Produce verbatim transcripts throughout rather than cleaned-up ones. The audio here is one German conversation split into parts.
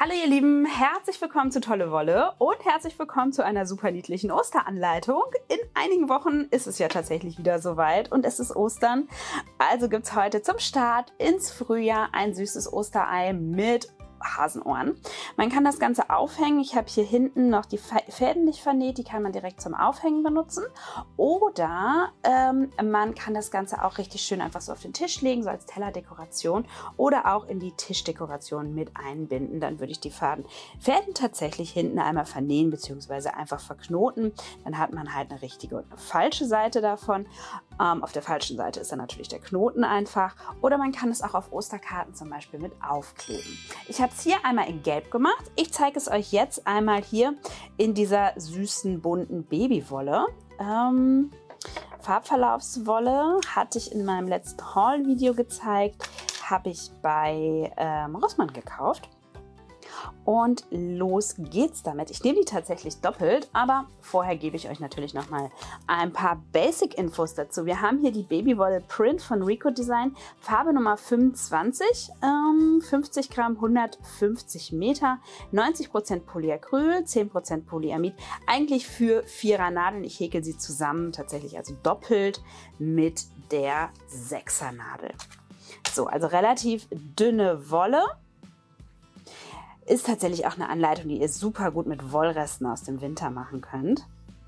Hallo ihr Lieben, herzlich willkommen zu Tolle Wolle und herzlich willkommen zu einer super niedlichen Osteranleitung. In einigen Wochen ist es ja tatsächlich wieder soweit und es ist Ostern. Also gibt es heute zum Start ins Frühjahr ein süßes Osterei mit Hasenohren. Man kann das Ganze aufhängen. Ich habe hier hinten noch die Fäden nicht vernäht, die kann man direkt zum Aufhängen benutzen. Oder ähm, man kann das Ganze auch richtig schön einfach so auf den Tisch legen, so als Tellerdekoration oder auch in die Tischdekoration mit einbinden. Dann würde ich die Faden, Fäden tatsächlich hinten einmal vernähen bzw. einfach verknoten. Dann hat man halt eine richtige und eine falsche Seite davon. Ähm, auf der falschen Seite ist dann natürlich der Knoten einfach. Oder man kann es auch auf Osterkarten zum Beispiel mit aufkleben. Ich habe es hier einmal in Gelb gemacht. Ich zeige es euch jetzt einmal hier in dieser süßen, bunten Babywolle. Ähm, Farbverlaufswolle hatte ich in meinem letzten Haul-Video gezeigt. Habe ich bei ähm, Rossmann gekauft. Und los geht's damit. Ich nehme die tatsächlich doppelt, aber vorher gebe ich euch natürlich noch mal ein paar Basic-Infos dazu. Wir haben hier die Babywolle Print von Rico Design, Farbe Nummer fünfundzwanzig, ähm, fünfzig Gramm, hundertfünfzig Meter, neunzig Prozent Polyacryl, zehn Prozent Polyamid. Eigentlich für Vierer Nadeln. Ich häkel sie zusammen, tatsächlich also doppelt mit der Sechser Nadel. So, also relativ dünne Wolle. Ist tatsächlich auch eine Anleitung, die ihr super gut mit Wollresten aus dem Winter machen könnt.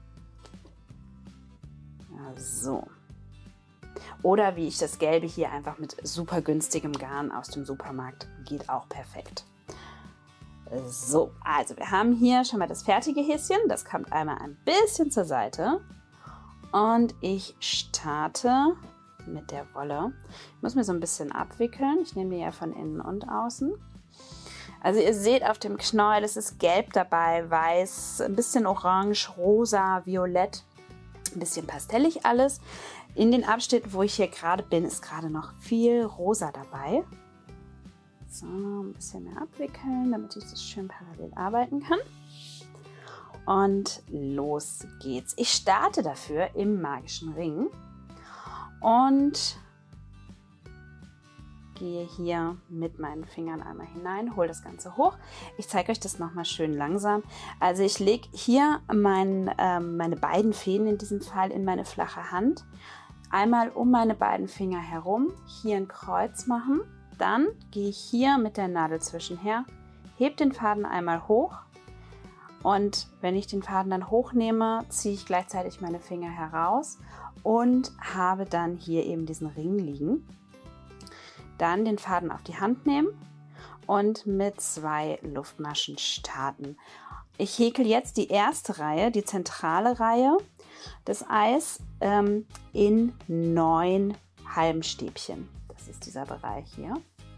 Ja, so. Oder wie ich das Gelbe hier einfach mit super günstigem Garn aus dem Supermarkt. Geht auch perfekt. So, also wir haben hier schon mal das fertige Häschen. Das kommt einmal ein bisschen zur Seite. Und ich starte mit der Wolle. Ich muss mir so ein bisschen abwickeln. Ich nehme die ja von innen und außen. Also ihr seht auf dem Knäuel, es ist gelb dabei, weiß, ein bisschen orange, rosa, violett, ein bisschen pastellig alles. In den Abschnitten, wo ich hier gerade bin, ist gerade noch viel rosa dabei. So, ein bisschen mehr abwickeln, damit ich das schön parallel arbeiten kann. Und los geht's. Ich starte dafür im magischen Ring und gehe hier mit meinen Fingern einmal hinein, hole das Ganze hoch. Ich zeige euch das nochmal schön langsam. Also ich lege hier mein, ähm, meine beiden Fäden in diesem Fall in meine flache Hand. Einmal um meine beiden Finger herum, hier ein Kreuz machen. Dann gehe ich hier mit der Nadel zwischenher, hebe den Faden einmal hoch. Und wenn ich den Faden dann hochnehme, ziehe ich gleichzeitig meine Finger heraus und habe dann hier eben diesen Ring liegen. Dann den Faden auf die Hand nehmen und mit zwei Luftmaschen starten. Ich häkel jetzt die erste Reihe, die zentrale Reihe des Eis ähm, in neun halben Stäbchen. Das ist dieser Bereich hier.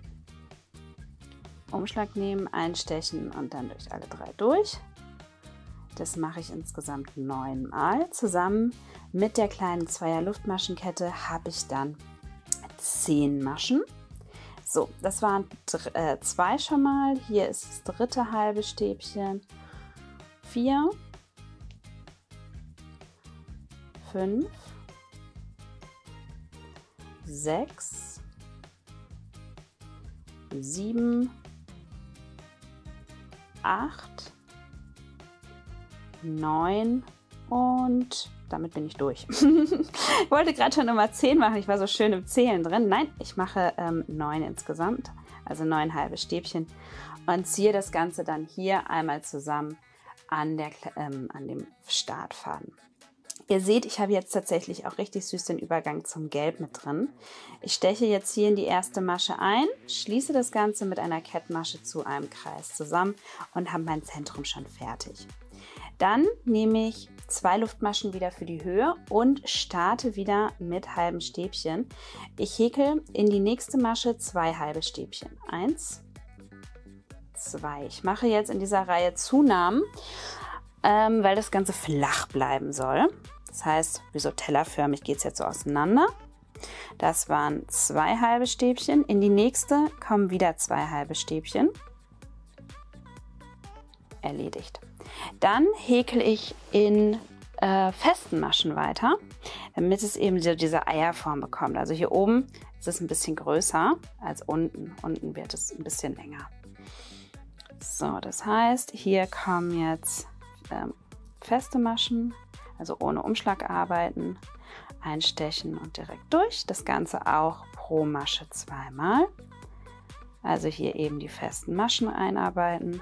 Umschlag nehmen, einstechen und dann durch alle drei durch. Das mache ich insgesamt neun Mal. Zusammen mit der kleinen Zweier Luftmaschenkette habe ich dann zehn Maschen. So, das waren äh, zwei schon mal. Hier ist das dritte halbe Stäbchen. Vier. Fünf. Sechs. Sieben. Acht. Neun. Und damit bin ich durch. Ich wollte gerade schon Nummer zehn machen. Ich war so schön im Zählen drin. Nein, ich mache ähm, neun insgesamt. Also neun halbe Stäbchen. Und ziehe das Ganze dann hier einmal zusammen an, der, ähm, an dem Startfaden. Ihr seht, ich habe jetzt tatsächlich auch richtig süß den Übergang zum Gelb mit drin. Ich steche jetzt hier in die erste Masche ein, schließe das Ganze mit einer Kettmasche zu einem Kreis zusammen und habe mein Zentrum schon fertig. Dann nehme ich zwei Luftmaschen wieder für die Höhe und starte wieder mit halben Stäbchen. Ich häkel in die nächste Masche zwei halbe Stäbchen. Eins, zwei. Ich mache jetzt in dieser Reihe Zunahmen, ähm, weil das Ganze flach bleiben soll. Das heißt, wie so tellerförmig geht es jetzt so auseinander. Das waren zwei halbe Stäbchen. In die nächste kommen wieder zwei halbe Stäbchen. Erledigt. Dann häkel ich in äh, festen Maschen weiter, damit es eben so diese Eierform bekommt. Also hier oben ist es ein bisschen größer als unten. Unten wird es ein bisschen länger. So, das heißt, hier kommen jetzt ähm, feste Maschen, also ohne Umschlag arbeiten, einstechen und direkt durch. Das Ganze auch pro Masche zweimal. Also hier eben die festen Maschen einarbeiten.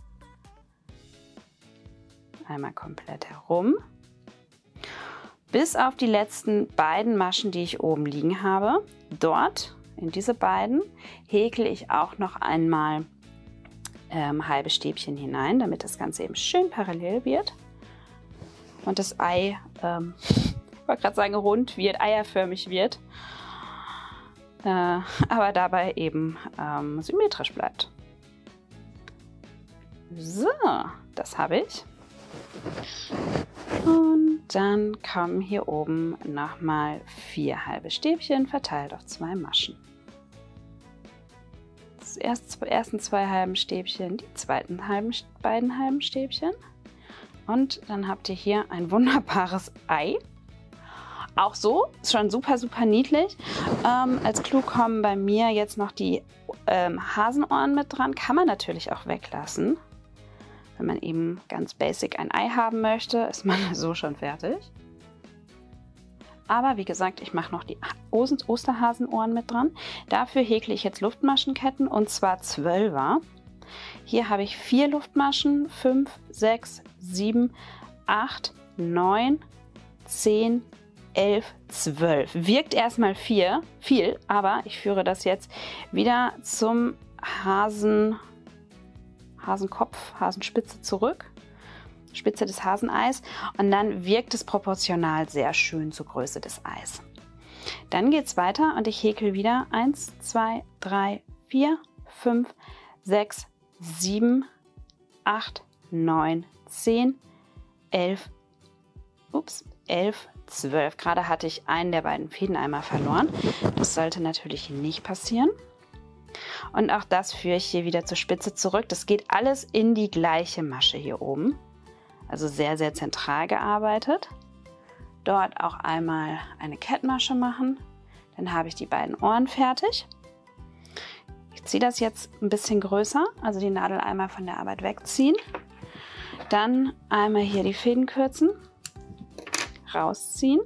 Einmal komplett herum. Bis auf die letzten beiden Maschen, die ich oben liegen habe. Dort, in diese beiden, häkle ich auch noch einmal ähm, halbe Stäbchen hinein, damit das Ganze eben schön parallel wird. Und das Ei, ähm, ich wollte gerade sagen rund wird, eierförmig wird. Äh, aber dabei eben ähm, symmetrisch bleibt. So, das habe ich. Und dann kommen hier oben nochmal vier halbe Stäbchen verteilt auf zwei Maschen. Das erste, ersten zwei halben Stäbchen, die zweiten halben, beiden halben Stäbchen. Und dann habt ihr hier ein wunderbares Ei. Auch so, ist schon super, super niedlich. Ähm, als Clou kommen bei mir jetzt noch die ähm, Hasenohren mit dran. Kann man natürlich auch weglassen. Wenn man eben ganz basic ein Ei haben möchte, ist man so schon fertig. Aber wie gesagt, ich mache noch die Osterhasenohren mit dran. Dafür häkle ich jetzt Luftmaschenketten und zwar zwölfer. Hier habe ich vier Luftmaschen, fünf, sechs, sieben, acht, neun, zehn, elf, zwölf. Wirkt erstmal vier, viel, aber ich führe das jetzt wieder zum Hasen, Hasenkopf, Hasenspitze zurück. Spitze des Haseneis und dann wirkt es proportional sehr schön zur Größe des Eis. Dann geht es weiter und ich häkel wieder eins, zwei, drei, vier, fünf, sechs, sieben, acht, neun, zehn, elf, ups, elf, zwölf. Gerade hatte ich einen der beiden Fäden einmal verloren. Das sollte natürlich nicht passieren. Und auch das führe ich hier wieder zur Spitze zurück. Das geht alles in die gleiche Masche hier oben. Also sehr, sehr zentral gearbeitet. Dort auch einmal eine Kettmasche machen. Dann habe ich die beiden Ohren fertig. Ich ziehe das jetzt ein bisschen größer, also die Nadel einmal von der Arbeit wegziehen. Dann einmal hier die Fäden kürzen, rausziehen.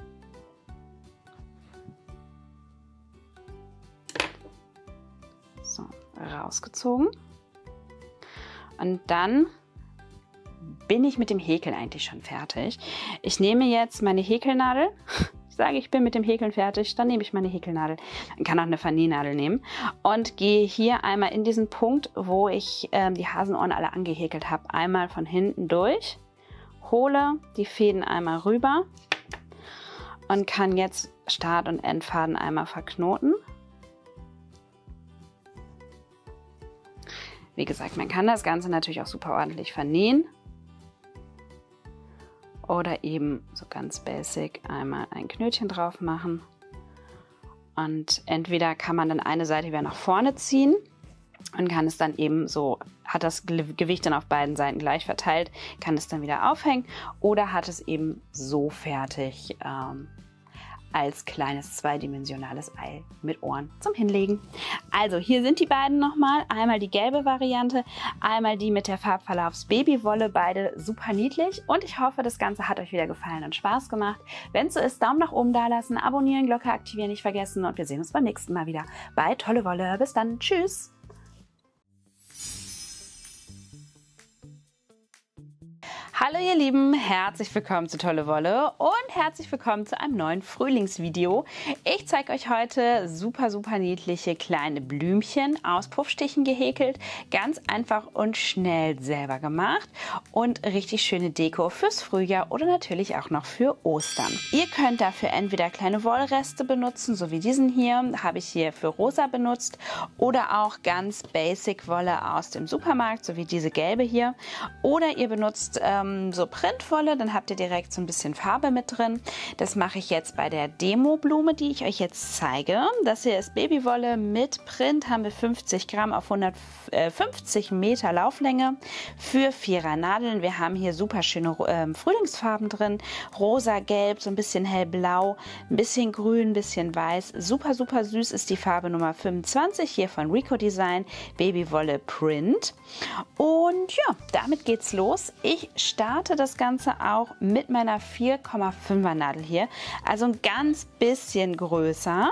So, rausgezogen. Und dann bin ich mit dem Häkeln eigentlich schon fertig. Ich nehme jetzt meine Häkelnadel. Ich sage, ich bin mit dem Häkeln fertig. Dann nehme ich meine Häkelnadel. Man kann auch eine Vernähnadel nehmen. Und gehe hier einmal in diesen Punkt, wo ich ähm, die Hasenohren alle angehäkelt habe, einmal von hinten durch. Hole die Fäden einmal rüber. Und kann jetzt Start- und Endfaden einmal verknoten. Wie gesagt, man kann das Ganze natürlich auch super ordentlich vernähen. Oder eben so ganz basic einmal ein Knötchen drauf machen. Und entweder kann man dann eine Seite wieder nach vorne ziehen und kann es dann eben so, hat das Gewicht dann auf beiden Seiten gleich verteilt, kann es dann wieder aufhängen oder hat es eben so fertig ähm, als kleines zweidimensionales Ei mit Ohren zum Hinlegen. Also hier sind die beiden nochmal. Einmal die gelbe Variante, einmal die mit der Farbverlaufs Babywolle. Beide super niedlich und ich hoffe, das Ganze hat euch wieder gefallen und Spaß gemacht. Wenn es so ist, Daumen nach oben da lassen, abonnieren, Glocke aktivieren nicht vergessen und wir sehen uns beim nächsten Mal wieder bei Tolle Wolle. Bis dann, tschüss! Hallo ihr Lieben, herzlich willkommen zu Tolle Wolle und herzlich willkommen zu einem neuen Frühlingsvideo. Ich zeige euch heute super, super niedliche kleine Blümchen aus Puffstichen gehäkelt. Ganz einfach und schnell selber gemacht und richtig schöne Deko fürs Frühjahr oder natürlich auch noch für Ostern. Ihr könnt dafür entweder kleine Wollreste benutzen, so wie diesen hier, habe ich hier für rosa benutzt, oder auch ganz basic Wolle aus dem Supermarkt, so wie diese gelbe hier. Oder ihr benutzt ähm, ähm, so Printwolle, dann habt ihr direkt so ein bisschen Farbe mit drin. Das mache ich jetzt bei der Demo-Blume, die ich euch jetzt zeige. Das hier ist Babywolle mit Print, haben wir fünfzig Gramm auf hundertfünfzig Meter Lauflänge für vierer Nadeln. Wir haben hier super schöne äh, Frühlingsfarben drin, rosa, gelb, so ein bisschen hellblau, ein bisschen grün, ein bisschen weiß. Super, super süß ist die Farbe Nummer fünfundzwanzig hier von Rico Design, Babywolle Print. Und ja, damit geht's los. Ich starte das Ganze auch mit meiner vier Komma fünfer Nadel hier, also ein ganz bisschen größer.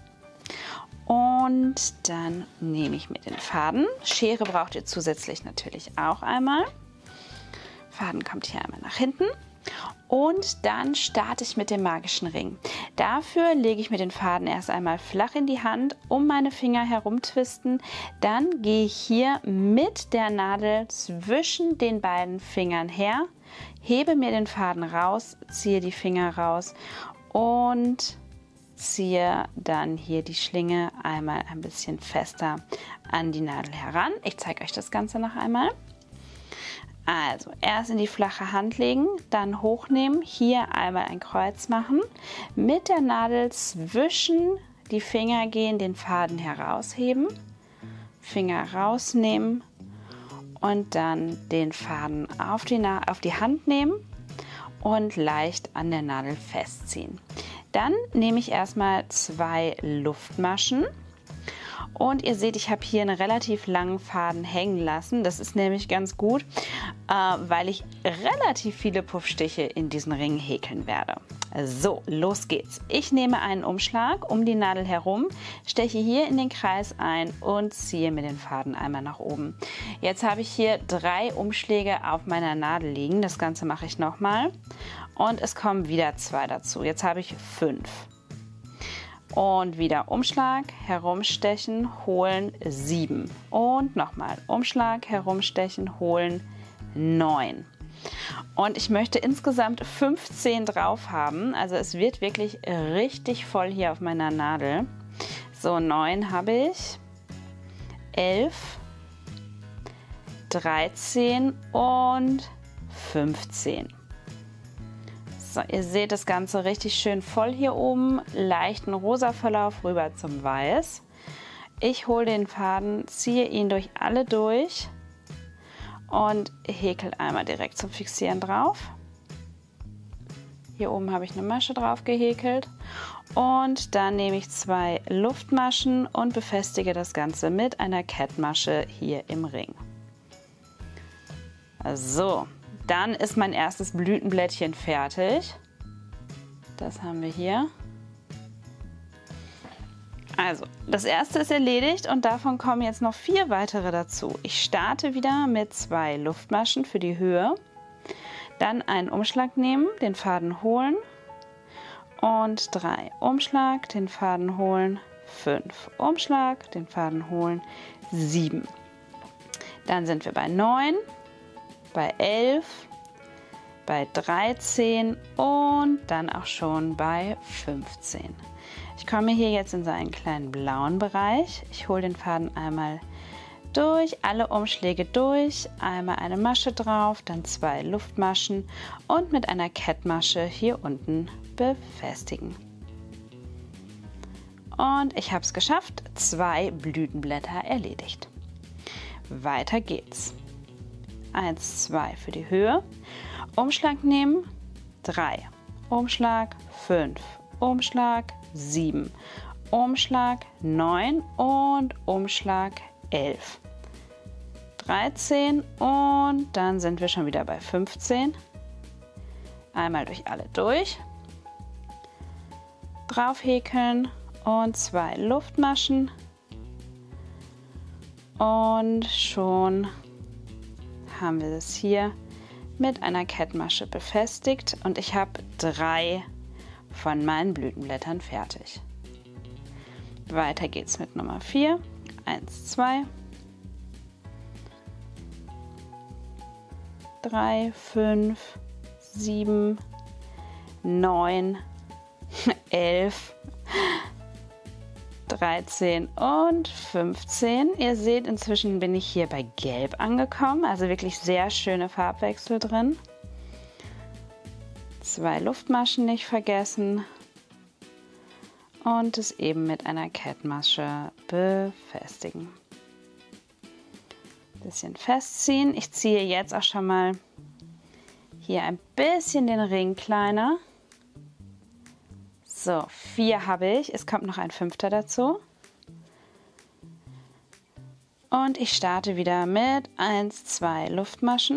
Und dann nehme ich mir den Faden. Schere braucht ihr zusätzlich natürlich auch einmal. Faden kommt hier einmal nach hinten. Und dann starte ich mit dem magischen Ring. Dafür lege ich mir den Faden erst einmal flach in die Hand, um meine Finger herum twisten. Dann gehe ich hier mit der Nadel zwischen den beiden Fingern her, hebe mir den Faden raus, ziehe die Finger raus und ziehe dann hier die Schlinge einmal ein bisschen fester an die Nadel heran. Ich zeige euch das Ganze noch einmal. Also erst in die flache Hand legen, dann hochnehmen, hier einmal ein Kreuz machen, mit der Nadel zwischen die Finger gehen, den Faden herausheben, Finger rausnehmen und dann den Faden auf die, Na- auf die Hand nehmen und leicht an der Nadel festziehen. Dann nehme ich erstmal zwei Luftmaschen. Und ihr seht, ich habe hier einen relativ langen Faden hängen lassen. Das ist nämlich ganz gut, äh, weil ich relativ viele Puffstiche in diesen Ring häkeln werde. So, los geht's. Ich nehme einen Umschlag um die Nadel herum, steche hier in den Kreis ein und ziehe mir den Faden einmal nach oben. Jetzt habe ich hier drei Umschläge auf meiner Nadel liegen. Das Ganze mache ich nochmal. Und es kommen wieder zwei dazu. Jetzt habe ich fünf. Und wieder Umschlag, herumstechen, holen, sieben. Und nochmal Umschlag, herumstechen, holen, neun. Und ich möchte insgesamt fünfzehn drauf haben. Also es wird wirklich richtig voll hier auf meiner Nadel. So, neun habe ich, elf, dreizehn und fünfzehn. So, ihr seht das Ganze richtig schön voll hier oben, leichten rosa Verlauf rüber zum Weiß. Ich hole den Faden, ziehe ihn durch alle durch und häkel einmal direkt zum Fixieren drauf. Hier oben habe ich eine Masche drauf gehäkelt und dann nehme ich zwei Luftmaschen und befestige das Ganze mit einer Kettmasche hier im Ring. So. Dann ist mein erstes Blütenblättchen fertig. Das haben wir hier. Also, das erste ist erledigt und davon kommen jetzt noch vier weitere dazu. Ich starte wieder mit zwei Luftmaschen für die Höhe. Dann einen Umschlag nehmen, den Faden holen und drei. Umschlag, den Faden holen, fünf. Umschlag, den Faden holen, sieben. Dann sind wir bei neun. Bei elf, bei dreizehn und dann auch schon bei fünfzehn. Ich komme hier jetzt in so einen kleinen blauen Bereich. Ich hole den Faden einmal durch, alle Umschläge durch, einmal eine Masche drauf, dann zwei Luftmaschen und mit einer Kettmasche hier unten befestigen. Und ich habe es geschafft, zwei Blütenblätter erledigt. Weiter geht's. eins, zwei für die Höhe, Umschlag nehmen, drei, Umschlag, fünf, Umschlag, sieben, Umschlag, neun und Umschlag, elf. dreizehn und dann sind wir schon wieder bei fünfzehn. Einmal durch alle durch, drauf häkeln und zwei Luftmaschen und schon haben wir das hier mit einer Kettmasche befestigt und ich habe drei von meinen Blütenblättern fertig. Weiter geht's mit Nummer vier. eins, zwei, drei, fünf, sieben, neun, elf, dreizehn und fünfzehn. Ihr seht, inzwischen bin ich hier bei Gelb angekommen, also wirklich sehr schöne Farbwechsel drin. Zwei Luftmaschen nicht vergessen. Und es eben mit einer Kettmasche befestigen. Bisschen festziehen. Ich ziehe jetzt auch schon mal hier ein bisschen den Ring kleiner. So, vier habe ich. Es kommt noch ein fünfter dazu. Und ich starte wieder mit eins, zwei Luftmaschen.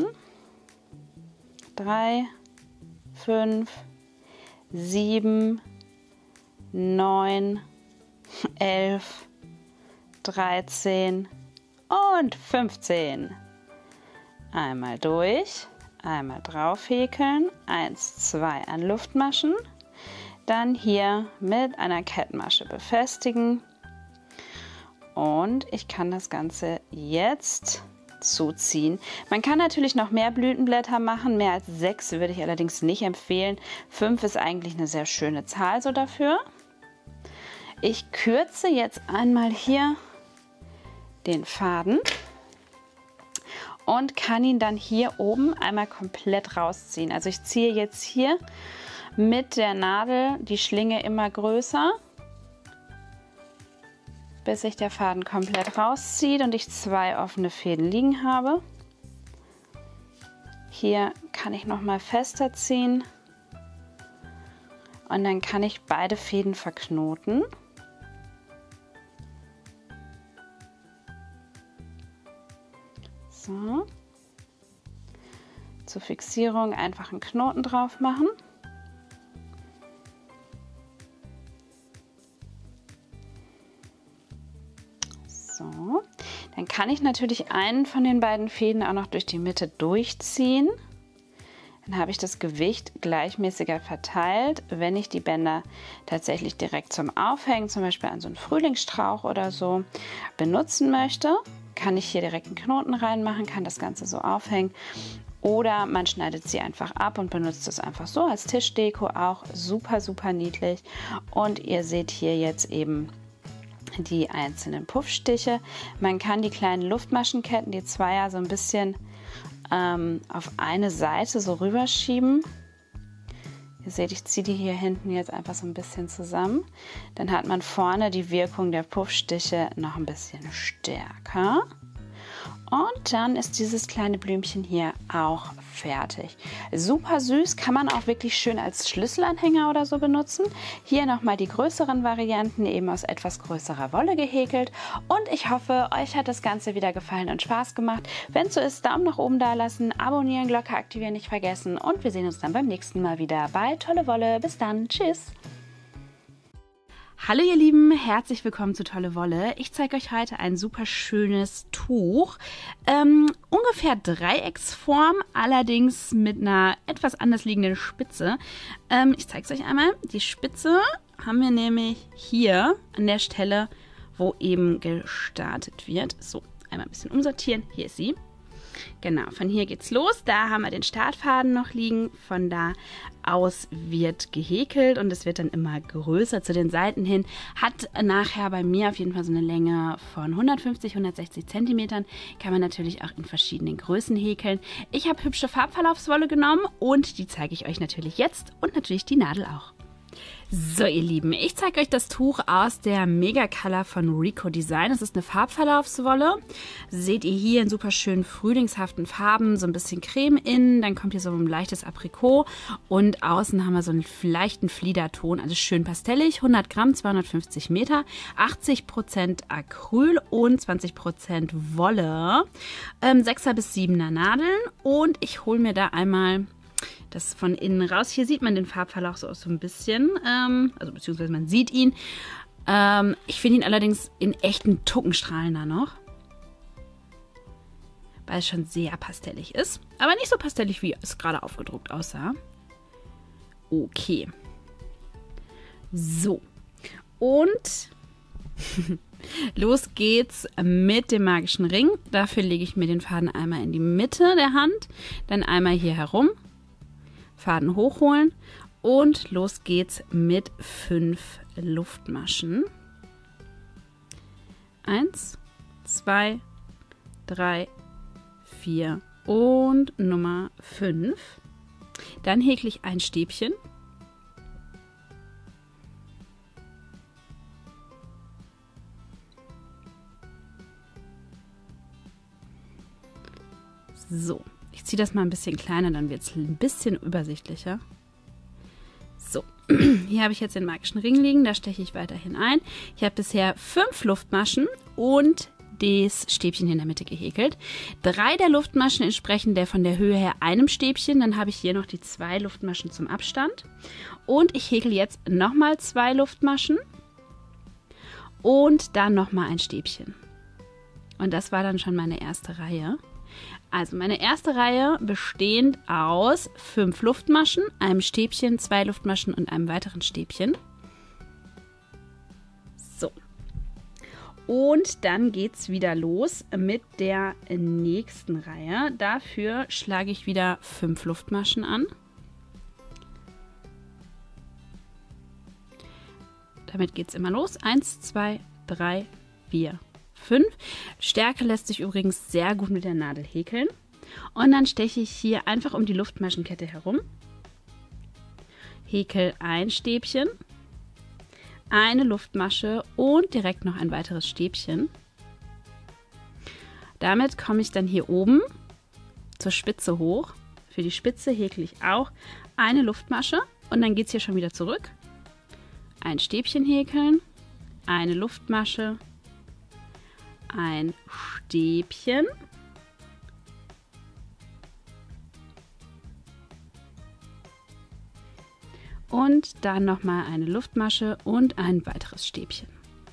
drei, fünf, sieben, neun, elf, dreizehn und fünfzehn. Einmal durch, einmal drauf häkeln, eins, zwei an Luftmaschen, dann hier mit einer Kettmasche befestigen und ich kann das Ganze jetzt zuziehen. Man kann natürlich noch mehr Blütenblätter machen, mehr als sechs würde ich allerdings nicht empfehlen. Fünf ist eigentlich eine sehr schöne Zahl so dafür. Ich kürze jetzt einmal hier den Faden und kann ihn dann hier oben einmal komplett rausziehen. Also ich ziehe jetzt hier mit der Nadel die Schlinge immer größer, bis sich der Faden komplett rauszieht und ich zwei offene Fäden liegen habe. Hier kann ich noch mal fester ziehen und dann kann ich beide Fäden verknoten. So. Zur Fixierung einfach einen Knoten drauf machen. So, dann kann ich natürlich einen von den beiden Fäden auch noch durch die Mitte durchziehen. Dann habe ich das Gewicht gleichmäßiger verteilt. Wenn ich die Bänder tatsächlich direkt zum Aufhängen, zum Beispiel an so einen Frühlingsstrauch oder so, benutzen möchte, kann ich hier direkt einen Knoten reinmachen, kann das Ganze so aufhängen. Oder man schneidet sie einfach ab und benutzt es einfach so als Tischdeko, auch super, super niedlich. Und ihr seht hier jetzt eben die einzelnen Puffstiche. Man kann die kleinen Luftmaschenketten, die Zweier, so ein bisschen ähm, auf eine Seite so rüberschieben. Ihr seht, ich ziehe die hier hinten jetzt einfach so ein bisschen zusammen. Dann hat man vorne die Wirkung der Puffstiche noch ein bisschen stärker. Und dann ist dieses kleine Blümchen hier auch fertig. Super süß, kann man auch wirklich schön als Schlüsselanhänger oder so benutzen. Hier nochmal die größeren Varianten, eben aus etwas größerer Wolle gehäkelt. Und ich hoffe, euch hat das Ganze wieder gefallen und Spaß gemacht. Wenn es so ist, Daumen nach oben da lassen, abonnieren, Glocke aktivieren nicht vergessen. Und wir sehen uns dann beim nächsten Mal wieder bei Tolle Wolle. Bis dann, tschüss! Hallo ihr Lieben, herzlich willkommen zu Tolle Wolle. Ich zeige euch heute ein super schönes Tuch, ähm, ungefähr Dreiecksform, allerdings mit einer etwas anders liegenden Spitze. Ähm, ich zeige es euch einmal. Die Spitze haben wir nämlich hier an der Stelle, wo eben gestartet wird. So, einmal ein bisschen umsortieren. Hier ist sie. Genau, von hier geht's los. Da haben wir den Startfaden noch liegen. Von da aus wird gehäkelt und es wird dann immer größer zu den Seiten hin. Hat nachher bei mir auf jeden Fall so eine Länge von hundertfünfzig, hundertsechzig Zentimetern. Kann man natürlich auch in verschiedenen Größen häkeln. Ich habe hübsche Farbverlaufswolle genommen und die zeige ich euch natürlich jetzt und natürlich die Nadel auch. So ihr Lieben, ich zeige euch das Tuch aus der Mega Color von Rico Design. Es ist eine Farbverlaufswolle. Seht ihr hier in super schönen frühlingshaften Farben, so ein bisschen Creme innen, dann kommt hier so ein leichtes Aprikot und außen haben wir so einen leichten Fliederton, also schön pastellig, hundert Gramm, zweihundertfünfzig Meter, achtzig Prozent Acryl und zwanzig Prozent Wolle, ähm, sechser bis siebener Nadeln und ich hole mir da einmal das von innen raus. Hier sieht man den Farbverlauf so, so ein bisschen, ähm, also beziehungsweise man sieht ihn. Ähm, ich finde ihn allerdings in echten Tuckenstrahlender noch, weil es schon sehr pastellig ist, aber nicht so pastellig, wie es gerade aufgedruckt aussah. Okay. So. Und los geht's mit dem magischen Ring. Dafür lege ich mir den Faden einmal in die Mitte der Hand, dann einmal hier herum. Faden hochholen und los geht's mit fünf Luftmaschen. Eins, zwei, drei, vier und Nummer fünf. Dann häkle ich ein Stäbchen. So, ich ziehe das mal ein bisschen kleiner, dann wird es ein bisschen übersichtlicher. So, hier habe ich jetzt den magischen Ring liegen, da steche ich weiterhin ein. Ich habe bisher fünf Luftmaschen und das Stäbchen hier in der Mitte gehäkelt. Drei der Luftmaschen entsprechen der von der Höhe her einem Stäbchen. Dann habe ich hier noch die zwei Luftmaschen zum Abstand. Und ich häkle jetzt nochmal zwei Luftmaschen und dann nochmal ein Stäbchen. Und das war dann schon meine erste Reihe. Also meine erste Reihe bestehend aus fünf Luftmaschen, einem Stäbchen, zwei Luftmaschen und einem weiteren Stäbchen. So. Und dann geht es wieder los mit der nächsten Reihe. Dafür schlage ich wieder fünf Luftmaschen an. Damit geht es immer los. Eins, zwei, drei, vier, fünf. Stärke lässt sich übrigens sehr gut mit der Nadel häkeln. Und dann steche ich hier einfach um die Luftmaschenkette herum. Häkel ein Stäbchen, eine Luftmasche und direkt noch ein weiteres Stäbchen. Damit komme ich dann hier oben zur Spitze hoch. Für die Spitze häkle ich auch eine Luftmasche und dann geht es hier schon wieder zurück. Ein Stäbchen häkeln, eine Luftmasche, ein Stäbchen und dann nochmal eine Luftmasche und ein weiteres Stäbchen.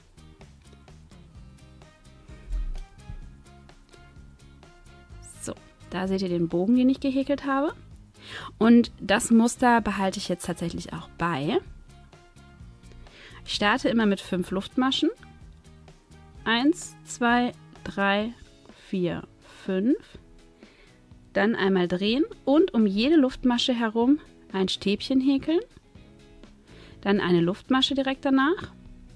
So, da seht ihr den Bogen, den ich gehäkelt habe. Und das Muster behalte ich jetzt tatsächlich auch bei. Ich starte immer mit fünf Luftmaschen. Eins, zwei, drei, vier, fünf. Dann einmal drehen und um jede Luftmasche herum ein Stäbchen häkeln. Dann eine Luftmasche direkt danach.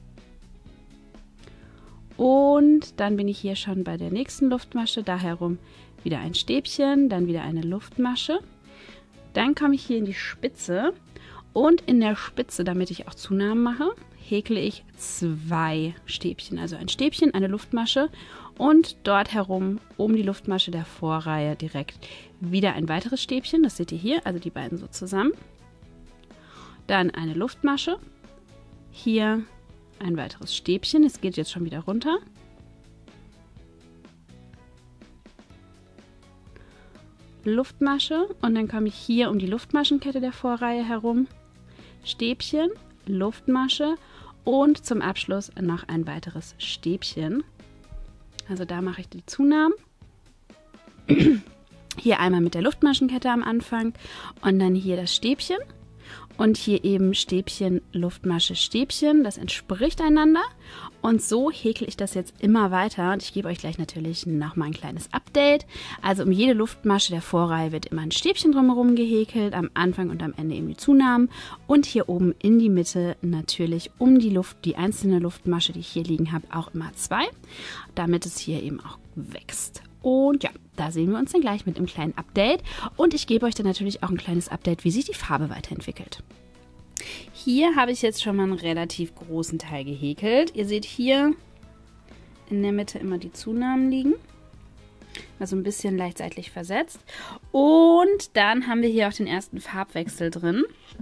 Und dann bin ich hier schon bei der nächsten Luftmasche. Da herum wieder ein Stäbchen, dann wieder eine Luftmasche. Dann komme ich hier in die Spitze und in der Spitze, damit ich auch Zunahmen mache, häkle ich zwei Stäbchen. Also ein Stäbchen, eine Luftmasche und dort herum um die Luftmasche der Vorreihe direkt wieder ein weiteres Stäbchen. Das seht ihr hier, also die beiden so zusammen. Dann eine Luftmasche, hier ein weiteres Stäbchen. Es geht jetzt schon wieder runter. Luftmasche und dann komme ich hier um die Luftmaschenkette der Vorreihe herum. Stäbchen, Luftmasche und zum Abschluss noch ein weiteres Stäbchen. Also da mache ich die Zunahmen. Hier einmal mit der Luftmaschenkette am Anfang und dann hier das Stäbchen. Und hier eben Stäbchen, Luftmasche, Stäbchen. Das entspricht einander. Und so häkle ich das jetzt immer weiter. Und ich gebe euch gleich natürlich nochmal ein kleines Update. Also um jede Luftmasche der Vorreihe wird immer ein Stäbchen drumherum gehäkelt. Am Anfang und am Ende eben die Zunahmen. Und hier oben in die Mitte natürlich um die Luft, die einzelne Luftmasche, die ich hier liegen habe, auch immer zwei. Damit es hier eben auch wächst. Und ja, da sehen wir uns dann gleich mit einem kleinen Update. Und ich gebe euch dann natürlich auch ein kleines Update, wie sich die Farbe weiterentwickelt. Hier habe ich jetzt schon mal einen relativ großen Teil gehäkelt. Ihr seht hier in der Mitte immer die Zunahmen liegen. Also ein bisschen leicht seitlich versetzt. Und dann haben wir hier auch den ersten Farbwechsel drin.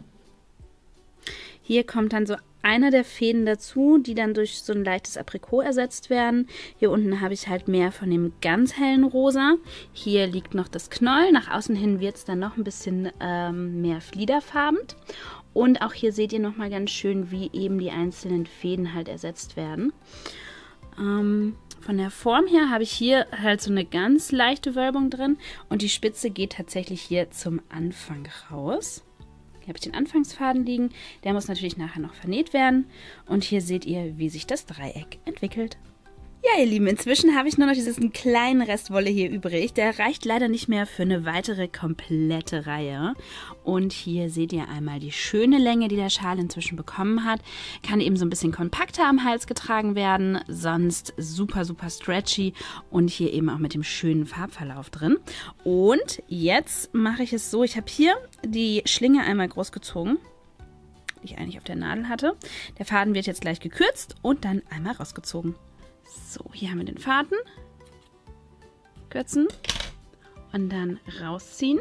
Hier kommt dann so einer der Fäden dazu, die dann durch so ein leichtes Aprikot ersetzt werden. Hier unten habe ich halt mehr von dem ganz hellen Rosa. Hier liegt noch das Knäuel. Nach außen hin wird es dann noch ein bisschen ähm, mehr fliederfarben. Und auch hier seht ihr nochmal ganz schön, wie eben die einzelnen Fäden halt ersetzt werden. Ähm, von der Form her habe ich hier halt so eine ganz leichte Wölbung drin. Und die Spitze geht tatsächlich hier zum Anfang raus. Hier habe ich den Anfangsfaden liegen. Der muss natürlich nachher noch vernäht werden. Und hier seht ihr, wie sich das Dreieck entwickelt. Ja, ihr Lieben, inzwischen habe ich nur noch diesen kleinen Rest Wolle hier übrig. Der reicht leider nicht mehr für eine weitere komplette Reihe. Und hier seht ihr einmal die schöne Länge, die der Schal inzwischen bekommen hat. Kann eben so ein bisschen kompakter am Hals getragen werden, sonst super, super stretchy und hier eben auch mit dem schönen Farbverlauf drin. Und jetzt mache ich es so, ich habe hier die Schlinge einmal groß gezogen, die ich eigentlich auf der Nadel hatte. Der Faden wird jetzt gleich gekürzt und dann einmal rausgezogen. So, hier haben wir den Faden. Kürzen und dann rausziehen.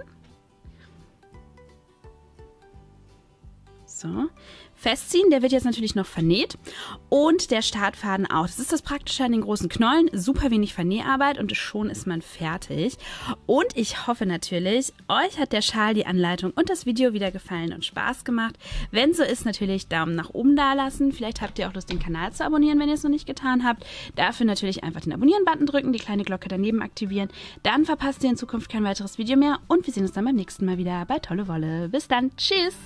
So, festziehen, der wird jetzt natürlich noch vernäht und der Startfaden auch. Das ist das Praktische an den großen Knollen, super wenig Vernäharbeit und schon ist man fertig. Und ich hoffe natürlich, euch hat der Schal, die Anleitung und das Video wieder gefallen und Spaß gemacht. Wenn so ist, natürlich Daumen nach oben da lassen. Vielleicht habt ihr auch Lust, den Kanal zu abonnieren, wenn ihr es noch nicht getan habt. Dafür natürlich einfach den Abonnieren-Button drücken, die kleine Glocke daneben aktivieren. Dann verpasst ihr in Zukunft kein weiteres Video mehr und wir sehen uns dann beim nächsten Mal wieder bei Tolle Wolle. Bis dann, tschüss!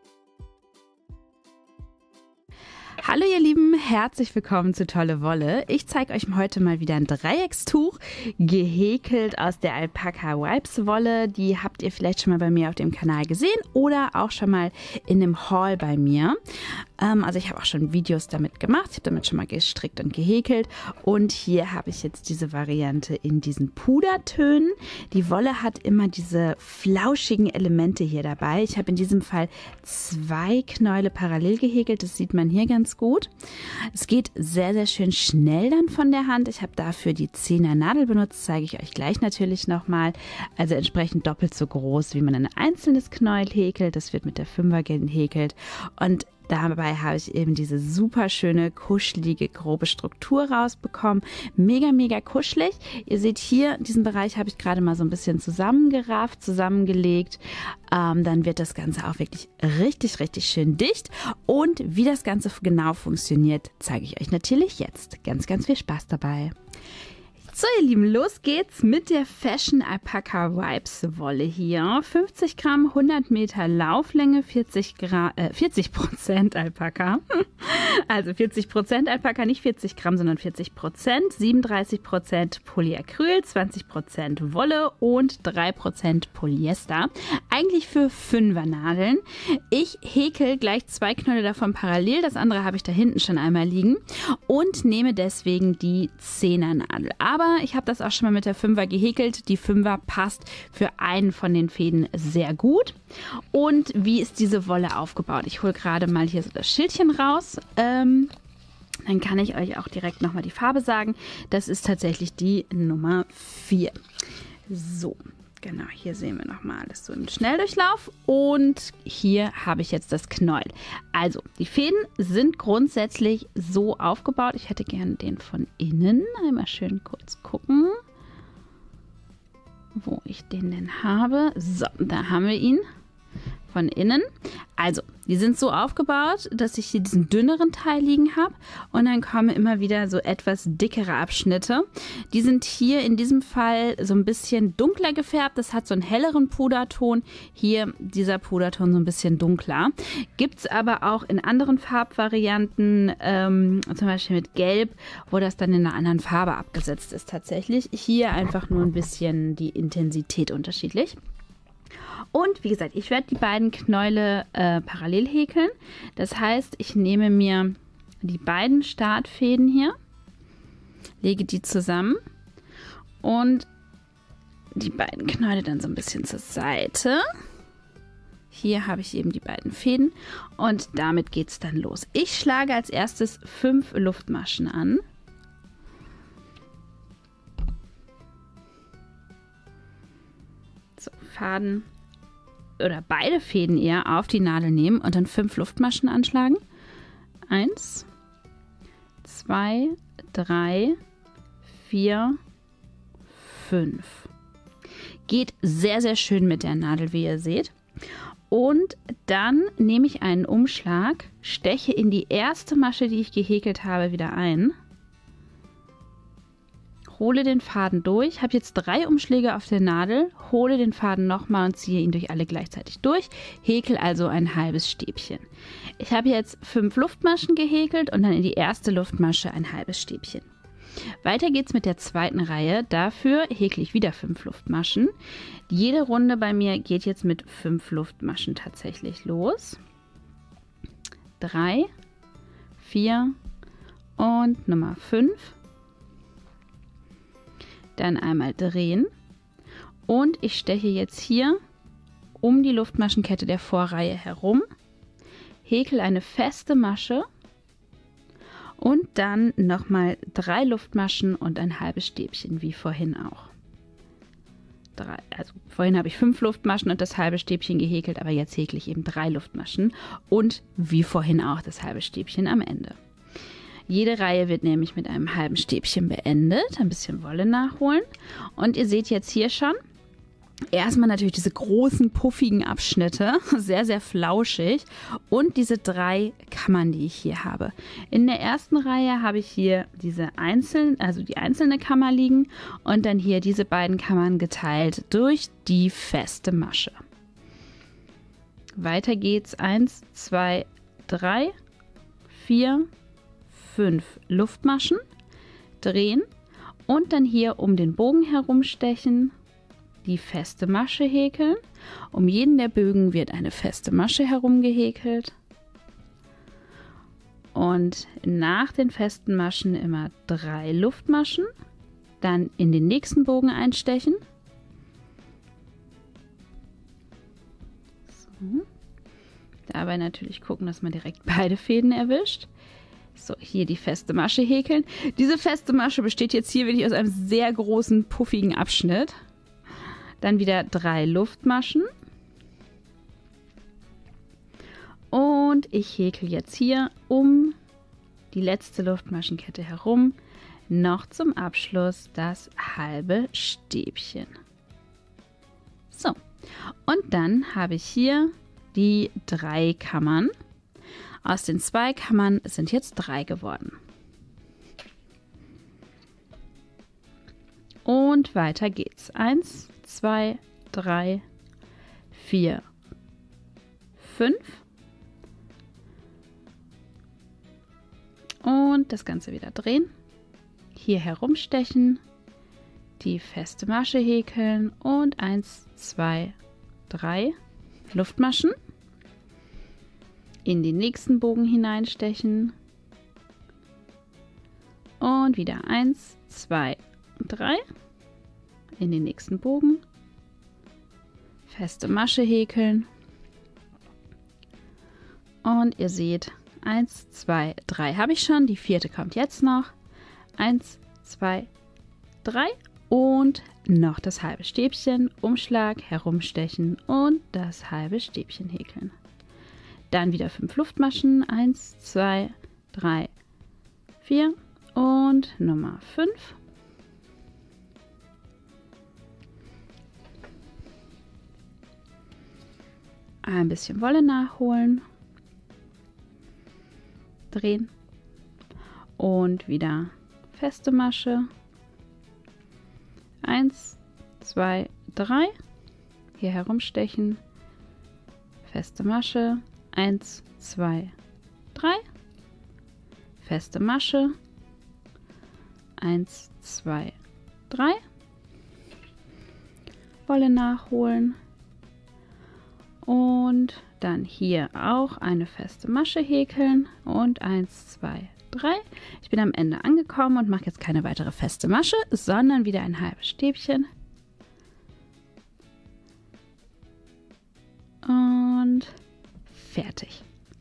Hallo ihr Lieben, herzlich willkommen zu Tolle Wolle. Ich zeige euch heute mal wieder ein Dreieckstuch, gehäkelt aus der Alpaca Vibes Wolle. Die habt ihr vielleicht schon mal bei mir auf dem Kanal gesehen oder auch schon mal in einem Haul bei mir. Ähm, also ich habe auch schon Videos damit gemacht, ich habe damit schon mal gestrickt und gehäkelt. Und hier habe ich jetzt diese Variante in diesen Pudertönen. Die Wolle hat immer diese flauschigen Elemente hier dabei. Ich habe in diesem Fall zwei Knäule parallel gehäkelt, das sieht man hier ganz gut. Es geht sehr, sehr schön schnell dann von der Hand. Ich habe dafür die Zehner Nadel benutzt, zeige ich euch gleich natürlich nochmal. Also entsprechend doppelt so groß, wie man ein einzelnes Knäuel häkelt. Das wird mit der Fünfer gehäkelt. Und dabei habe ich eben diese super schöne, kuschelige, grobe Struktur rausbekommen. Mega, mega kuschelig. Ihr seht hier, diesen Bereich habe ich gerade mal so ein bisschen zusammengerafft, zusammengelegt. Ähm, dann wird das Ganze auch wirklich richtig, richtig schön dicht. Und wie das Ganze genau funktioniert, zeige ich euch natürlich jetzt. Ganz, ganz viel Spaß dabei. So ihr Lieben, los geht's mit der Fashion Alpaca Vibes Wolle hier. fünfzig Gramm, hundert Meter Lauflänge, vierzig Prozent Alpaca. Also vierzig Prozent Alpaca, nicht vierzig Gramm, sondern vierzig Prozent. siebenunddreißig Prozent Polyacryl, zwanzig Prozent Wolle und drei Prozent Polyester. Eigentlich für Fünfernadeln. Ich häkel gleich zwei Knölle davon parallel. Das andere habe ich da hinten schon einmal liegen. Und nehme deswegen die Zehnernadel. Aber ich habe das auch schon mal mit der Fünfer gehäkelt. Die Fünfer passt für einen von den Fäden sehr gut. Und wie ist diese Wolle aufgebaut? Ich hole gerade mal hier so das Schildchen raus. Ähm, dann kann ich euch auch direkt nochmal die Farbe sagen. Das ist tatsächlich die Nummer vier. So, genau, hier sehen wir nochmal alles so im Schnelldurchlauf. Und hier habe ich jetzt das Knäuel. Also, die Fäden sind grundsätzlich so aufgebaut. Ich hätte gerne den von innen. Einmal schön kurz gucken, wo ich den denn habe. So, da haben wir ihn. Von innen. Also, die sind so aufgebaut, dass ich hier diesen dünneren Teil liegen habe und dann kommen immer wieder so etwas dickere Abschnitte. Die sind hier in diesem Fall so ein bisschen dunkler gefärbt. Das hat so einen helleren Puderton. Hier dieser Puderton so ein bisschen dunkler. Gibt es aber auch in anderen Farbvarianten, ähm, zum Beispiel mit Gelb, wo das dann in einer anderen Farbe abgesetzt ist tatsächlich. Hier einfach nur ein bisschen die Intensität unterschiedlich. Und wie gesagt, ich werde die beiden Knäule äh, parallel häkeln. Das heißt, ich nehme mir die beiden Startfäden hier, lege die zusammen und die beiden Knäule dann so ein bisschen zur Seite. Hier habe ich eben die beiden Fäden und damit geht es dann los. Ich schlage als erstes fünf Luftmaschen an. So, Faden oder beide Fäden eher auf die Nadel nehmen und dann fünf Luftmaschen anschlagen. Eins, zwei, drei, vier, fünf. Geht sehr, sehr schön mit der Nadel, wie ihr seht. Und dann nehme ich einen Umschlag, steche in die erste Masche, die ich gehäkelt habe, wieder ein. Hole den Faden durch, habe jetzt drei Umschläge auf der Nadel, hole den Faden nochmal und ziehe ihn durch alle gleichzeitig durch, häkel also ein halbes Stäbchen. Ich habe jetzt fünf Luftmaschen gehäkelt und dann in die erste Luftmasche ein halbes Stäbchen. Weiter geht's mit der zweiten Reihe. Dafür häkle ich wieder fünf Luftmaschen. Jede Runde bei mir geht jetzt mit fünf Luftmaschen tatsächlich los. Drei, vier und Nummer fünf. Dann einmal drehen. Und ich steche jetzt hier um die Luftmaschenkette der Vorreihe herum, häkel eine feste Masche und dann nochmal drei Luftmaschen und ein halbes Stäbchen, wie vorhin auch. Drei, also vorhin habe ich fünf Luftmaschen und das halbe Stäbchen gehäkelt, aber jetzt häkle ich eben drei Luftmaschen und wie vorhin auch das halbe Stäbchen am Ende. Jede Reihe wird nämlich mit einem halben Stäbchen beendet, ein bisschen Wolle nachholen und ihr seht jetzt hier schon, erstmal natürlich diese großen, puffigen Abschnitte, sehr, sehr flauschig und diese drei Kammern, die ich hier habe. In der ersten Reihe habe ich hier diese einzelnen, also die einzelne Kammer liegen und dann hier diese beiden Kammern geteilt durch die feste Masche. Weiter geht's. eins, zwei, drei, vier, fünf Luftmaschen, drehen und dann hier um den Bogen herumstechen, die feste Masche häkeln. Um jeden der Bögen wird eine feste Masche herumgehäkelt. Und nach den festen Maschen immer drei Luftmaschen. Dann in den nächsten Bogen einstechen. So. Dabei natürlich gucken, dass man direkt beide Fäden erwischt. So, hier die feste Masche häkeln. Diese feste Masche besteht jetzt hier wirklich aus einem sehr großen, puffigen Abschnitt. Dann wieder drei Luftmaschen. Und ich häkel jetzt hier um die letzte Luftmaschenkette herum noch zum Abschluss das halbe Stäbchen. So, und dann habe ich hier die drei Kammern. Aus den zwei Kammern sind jetzt drei geworden. Und weiter geht's. Eins, zwei, drei, vier, fünf. Und das Ganze wieder drehen. Hier herumstechen. Die feste Masche häkeln. Und eins, zwei, drei Luftmaschen. In den nächsten Bogen hineinstechen. Und wieder eins, zwei, drei. In den nächsten Bogen. Feste Masche häkeln. Und ihr seht, eins, zwei, drei habe ich schon. Die vierte kommt jetzt noch. eins, zwei, drei. Und noch das halbe Stäbchen. Umschlag, herumstechen und das halbe Stäbchen häkeln. Dann wieder fünf Luftmaschen. eins, zwei, drei, vier und Nummer fünf. Ein bisschen Wolle nachholen. Drehen. Und wieder feste Masche. eins, zwei, drei. Hier herumstechen. Feste Masche. eins, zwei, drei. Feste Masche. eins, zwei, drei. Wolle nachholen. Und dann hier auch eine feste Masche häkeln. Und eins, zwei, drei. Ich bin am Ende angekommen und mache jetzt keine weitere feste Masche, sondern wieder ein halbes Stäbchen. Und fertig.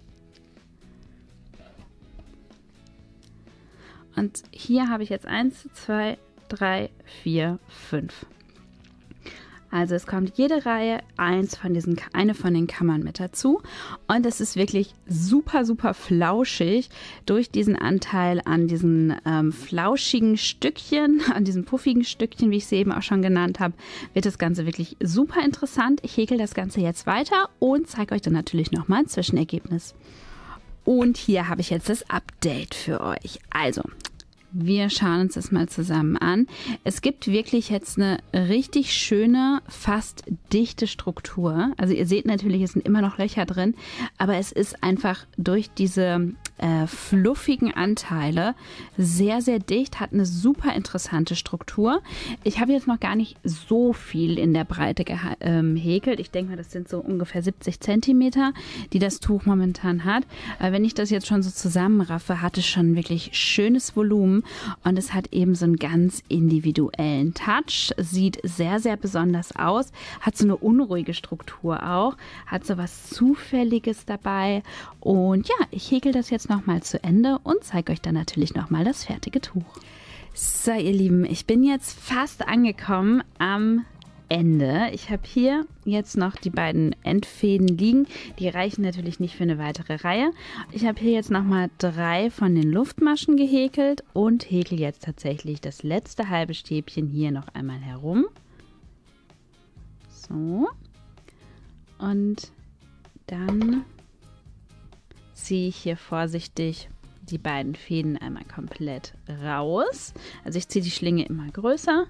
Und hier habe ich jetzt eins, zwei, drei, vier, fünf. Also es kommt jede Reihe eins von diesen, eine von den Kammern mit dazu. Und es ist wirklich super, super flauschig durch diesen Anteil an diesen ähm, flauschigen Stückchen, an diesen puffigen Stückchen, wie ich sie eben auch schon genannt habe, wird das Ganze wirklich super interessant. Ich häkel das Ganze jetzt weiter und zeige euch dann natürlich nochmal ein Zwischenergebnis. Und hier habe ich jetzt das Update für euch. Also, wir schauen uns das mal zusammen an. Es gibt wirklich jetzt eine richtig schöne, fast dichte Struktur. Also ihr seht natürlich, es sind immer noch Löcher drin, aber es ist einfach durch diese äh, fluffigen Anteile. Sehr, sehr dicht, hat eine super interessante Struktur. Ich habe jetzt noch gar nicht so viel in der Breite gehäkelt. Ich denke mal, das sind so ungefähr siebzig Zentimeter, die das Tuch momentan hat. Aber wenn ich das jetzt schon so zusammenraffe, hat es schon wirklich schönes Volumen und es hat eben so einen ganz individuellen Touch. Sieht sehr, sehr besonders aus. Hat so eine unruhige Struktur auch. Hat so was Zufälliges dabei. Und ja, ich häkel das jetzt nochmal zu Ende und zeige euch dann natürlich nochmal das fertige Tuch. So, ihr Lieben, ich bin jetzt fast angekommen am Ende. Ich habe hier jetzt noch die beiden Endfäden liegen. Die reichen natürlich nicht für eine weitere Reihe. Ich habe hier jetzt nochmal drei von den Luftmaschen gehäkelt und häkel jetzt tatsächlich das letzte halbe Stäbchen hier noch einmal herum. So. Und dann ziehe ich hier vorsichtig die beiden Fäden einmal komplett raus. Also ich ziehe die Schlinge immer größer.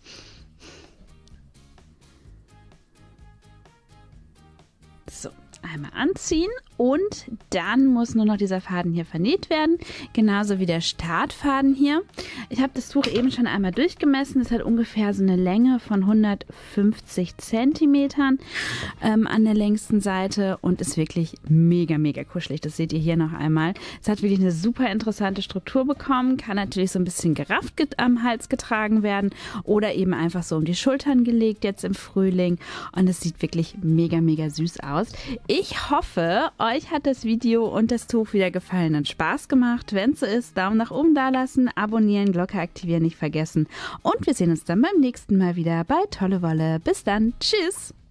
So, einmal anziehen und dann muss nur noch dieser Faden hier vernäht werden, genauso wie der Startfaden hier. Ich habe das Tuch eben schon einmal durchgemessen. Es hat ungefähr so eine Länge von hundertfünfzig Zentimetern ähm, an der längsten Seite und ist wirklich mega, mega kuschelig. Das seht ihr hier noch einmal. Es hat wirklich eine super interessante Struktur bekommen, kann natürlich so ein bisschen gerafft am Hals getragen werden oder eben einfach so um die Schultern gelegt jetzt im Frühling und es sieht wirklich mega, mega süß aus. Ich hoffe, euch hat das Video und das Tuch wieder gefallen und Spaß gemacht. Wenn es so ist, Daumen nach oben da lassen, abonnieren, Glocke aktivieren nicht vergessen. Und wir sehen uns dann beim nächsten Mal wieder bei Tolle Wolle. Bis dann. Tschüss.